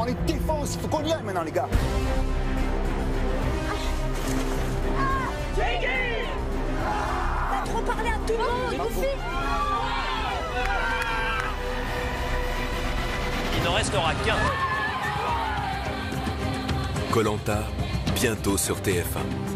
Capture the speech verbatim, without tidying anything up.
parler de défense, il faut qu'on y aille maintenant, les gars. T'as trop parlé à tout le monde. Il n'en restera qu'un. Koh Lanta, bientôt sur T F un.